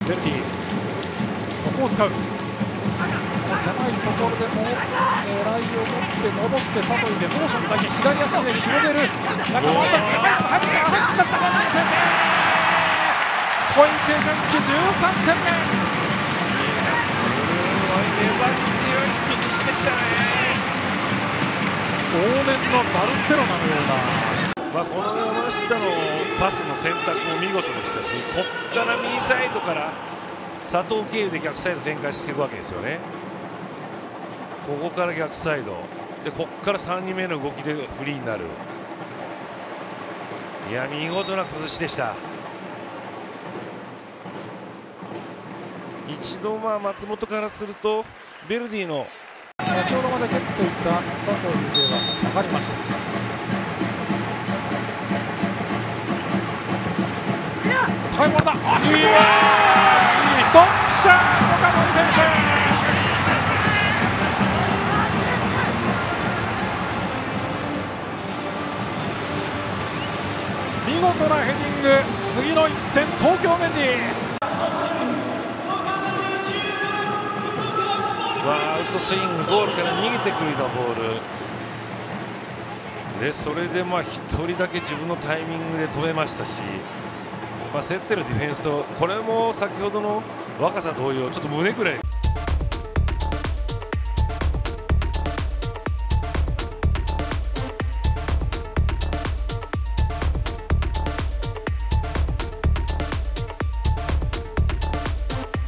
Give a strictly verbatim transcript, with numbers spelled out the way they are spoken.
ベルティここを使う。狭いところでも狙いを持って戻して佐藤でモーションだけ左足で広げる。中ワンタッチセカンド入ってきた。先制小池純喜じゅうさんてんめ。 すごい粘り強い崩しでしたね。 往年のバルセロナのような、 まあ、この山下のパスの選択も見事でしたし、ここから右サイドから佐藤経由で逆サイド展開していくわけですよね。ここから逆サイドで、ここからさんにんめの動きでフリーになる。いや、見事な崩しでした。一度、まあ松本からするとベルディの先ほどまで蹴っていた佐藤では下がりました。タイムだ。いやー、ドンピシャー岡本先生。見事なヘディング。次のいってん東京メンディ。 アウトスイング、ゴールから逃げてくるボールで、それでまあひとりだけ自分のタイミングで止めましたし、まあ、競ってるディフェンスと、これも先ほどの若さ同様ちょっと胸ぐらい。